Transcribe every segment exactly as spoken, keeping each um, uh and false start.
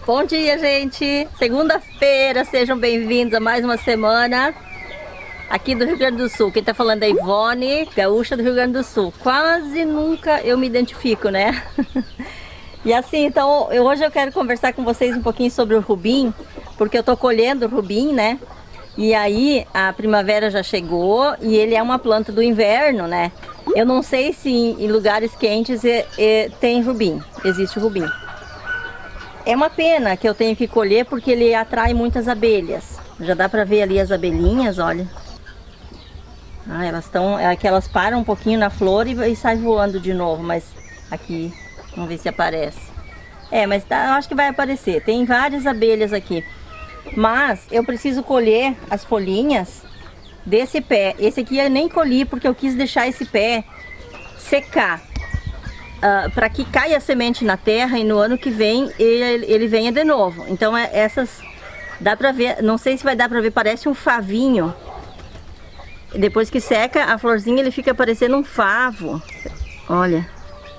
Bom dia, gente! Segunda-feira, sejam bem-vindos a mais uma semana aqui do Rio Grande do Sul. Quem tá falando é Ivone, gaúcha do Rio Grande do Sul. Quase nunca eu me identifico, né? E assim, então, eu, hoje eu quero conversar com vocês um pouquinho sobre o rubim, porque eu tô colhendo o rubim, né? E aí, a primavera já chegou e ele é uma planta do inverno, né? Eu não sei se em, em lugares quentes é, é, tem rubim, existe rubim. É uma pena que eu tenho que colher porque ele atrai muitas abelhas. Já dá pra ver ali as abelhinhas, olha. Ah, elas estão, é que elas param um pouquinho na flor e, e saem voando de novo, mas aqui, vamos ver se aparece. É, mas tá, eu acho que vai aparecer. Tem várias abelhas aqui. Mas eu preciso colher as folhinhas desse pé. Esse aqui eu nem colhi porque eu quis deixar esse pé secar. Uh, para que caia a semente na terra e no ano que vem ele, ele venha de novo. Então é, essas dá pra ver, não sei se vai dar pra ver, parece um favinho. Depois que seca a florzinha ele fica parecendo um favo. Olha.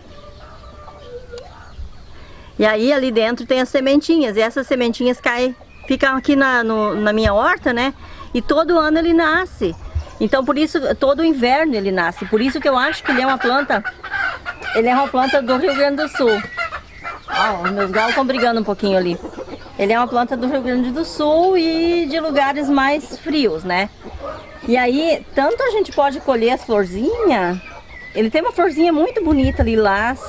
E aí ali dentro tem as sementinhas e essas sementinhas caem, ficam aqui na, no, na minha horta, né? E todo ano ele nasce. Então por isso, todo inverno ele nasce. Por isso que eu acho que ele é uma planta Ele é uma planta do Rio Grande do Sul. Ó, os meus galos estão brigando um pouquinho ali. Ele é uma planta do Rio Grande do Sul e de lugares mais frios, né? E aí, tanto a gente pode colher as florzinhas. Ele tem uma florzinha muito bonita, lilás.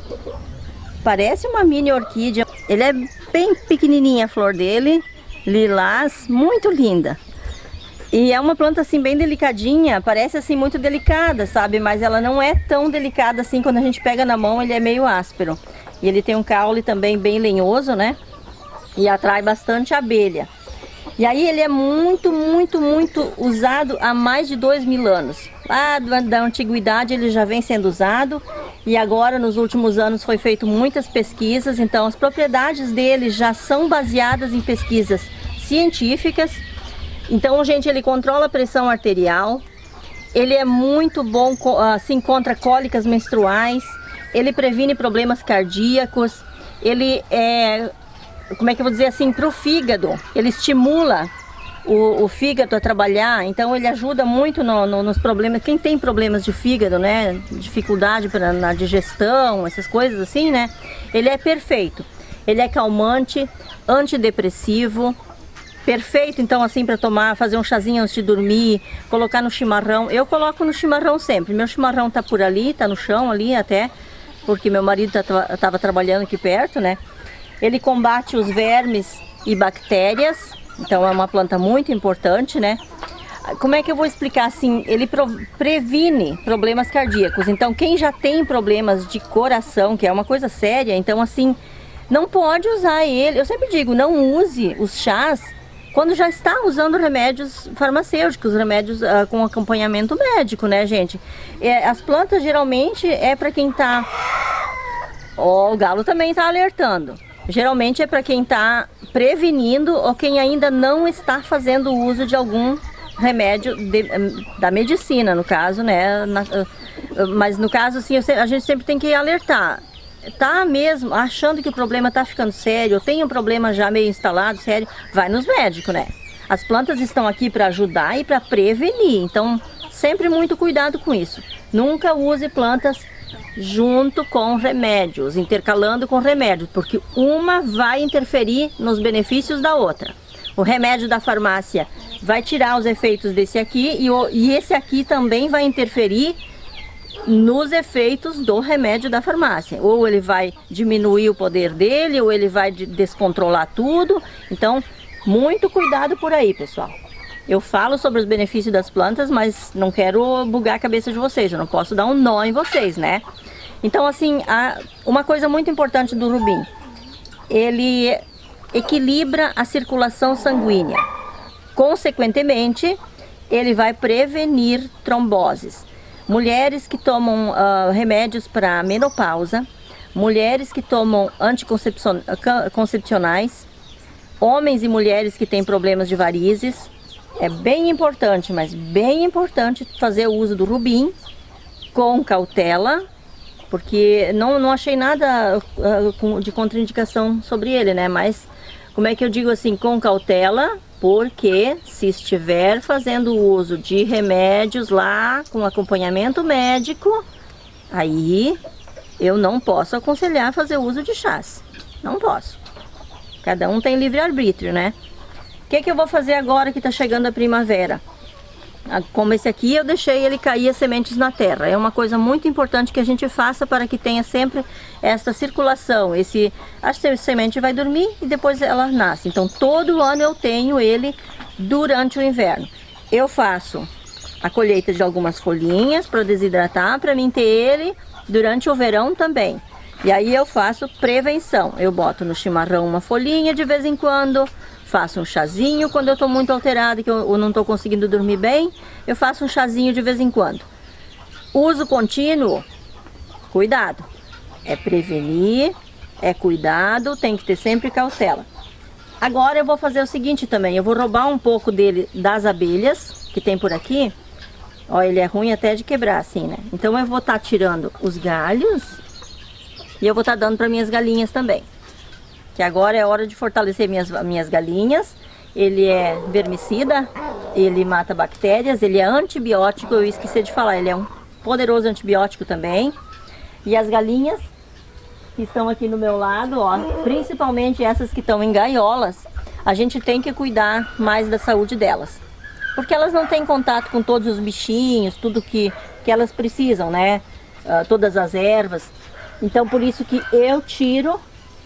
Parece uma mini orquídea. Ele é bem pequenininha a flor dele. Lilás, muito linda. E é uma planta assim bem delicadinha, parece assim muito delicada, sabe? Mas ela não é tão delicada assim, quando a gente pega na mão ele é meio áspero. E ele tem um caule também bem lenhoso, né? E atrai bastante abelha. E aí ele é muito, muito, muito usado há mais de dois mil anos. Lá da antiguidade ele já vem sendo usado. E agora nos últimos anos foi feito muitas pesquisas. Então as propriedades dele já são baseadas em pesquisas científicas. Então, gente, ele controla a pressão arterial, ele é muito bom assim, contra cólicas menstruais, ele previne problemas cardíacos, ele é, como é que eu vou dizer assim, para o fígado, ele estimula o, o fígado a trabalhar, então ele ajuda muito no, no, nos problemas, quem tem problemas de fígado, né, dificuldade pra, na digestão, essas coisas assim, né, ele é perfeito, ele é calmante, antidepressivo, perfeito, então, assim, para tomar, fazer um chazinho antes de dormir, colocar no chimarrão. Eu coloco no chimarrão sempre. Meu chimarrão tá por ali, tá no chão ali até, porque meu marido tá, tava trabalhando aqui perto, né? Ele combate os vermes e bactérias, então é uma planta muito importante, né? Como é que eu vou explicar assim? Ele previne problemas cardíacos. Então, quem já tem problemas de coração, que é uma coisa séria, então, assim, não pode usar ele. Eu sempre digo, não use os chás quando já está usando remédios farmacêuticos, remédios uh, com acompanhamento médico, né, gente? É, as plantas geralmente é para quem tá... Ó, oh, o galo também tá alertando. Geralmente é para quem tá prevenindo ou quem ainda não está fazendo uso de algum remédio de, da medicina, no caso, né? Na, uh, mas no caso, assim, a gente sempre tem que alertar. Tá mesmo achando que o problema tá ficando sério, tem um problema já meio instalado, sério, vai nos médicos, né? As plantas estão aqui para ajudar e para prevenir, então sempre muito cuidado com isso. Nunca use plantas junto com remédios, intercalando com remédios, porque uma vai interferir nos benefícios da outra. O remédio da farmácia vai tirar os efeitos desse aqui e, o, e esse aqui também vai interferir nos efeitos do remédio da farmácia. Ou ele vai diminuir o poder dele, ou ele vai descontrolar tudo. Então, muito cuidado por aí, pessoal. Eu falo sobre os benefícios das plantas, mas não quero bugar a cabeça de vocês. Eu não posso dar um nó em vocês, né? Então, assim, a, uma coisa muito importante do rubim. Ele equilibra a circulação sanguínea. Consequentemente, ele vai prevenir tromboses. Mulheres que tomam uh, remédios para menopausa, mulheres que tomam anticoncepcionais, homens e mulheres que têm problemas de varizes. É bem importante, mas bem importante fazer o uso do rubim com cautela, porque não, não achei nada uh, de contraindicação sobre ele, né? Mas Como é que eu digo assim? Com cautela, porque se estiver fazendo uso de remédios lá, com acompanhamento médico, aí eu não posso aconselhar fazer uso de chás. Não posso. Cada um tem livre-arbítrio, né? O que que eu vou fazer agora que tá chegando a primavera? Como esse aqui, eu deixei ele cair as sementes na terra. É uma coisa muito importante que a gente faça para que tenha sempre essa circulação. Esse, a semente vai dormir e depois ela nasce. Então, todo ano eu tenho ele durante o inverno. Eu faço a colheita de algumas folhinhas para desidratar, para mim ter ele durante o verão também. E aí eu faço prevenção. Eu boto no chimarrão uma folhinha de vez em quando. Faço um chazinho quando eu estou muito alterada, que eu não estou conseguindo dormir bem. Eu faço um chazinho de vez em quando. Uso contínuo, cuidado. É prevenir, é cuidado, tem que ter sempre cautela. Agora eu vou fazer o seguinte também. Eu vou roubar um pouco dele das abelhas, que tem por aqui. Ó, ele é ruim até de quebrar assim, né? Então eu vou estar tirando os galhos e eu vou estar dando para minhas galinhas também. Que agora é hora de fortalecer minhas, minhas galinhas. Ele é vermicida, ele mata bactérias, ele é antibiótico, eu esqueci de falar, ele é um poderoso antibiótico também. E as galinhas que estão aqui no meu lado, ó, principalmente essas que estão em gaiolas, a gente tem que cuidar mais da saúde delas. Porque elas não têm contato com todos os bichinhos, tudo que, que elas precisam, né? Uh, todas as ervas. Então por isso que eu tiro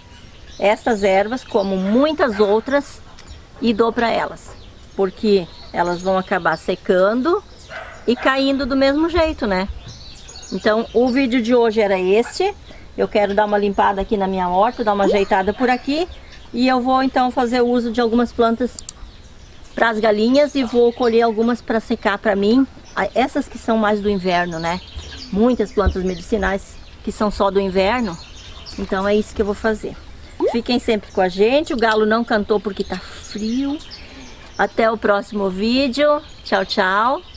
estas ervas, como muitas outras, e dou para elas, porque elas vão acabar secando e caindo do mesmo jeito, né? Então o vídeo de hoje era este. Eu quero dar uma limpada aqui na minha horta, dar uma ajeitada por aqui, e eu vou então fazer uso de algumas plantas para as galinhas e vou colher algumas para secar para mim, essas que são mais do inverno, né? Muitas plantas medicinais que são só do inverno, então é isso que eu vou fazer. Fiquem sempre com a gente. O galo não cantou porque tá frio. Até o próximo vídeo. Tchau, tchau.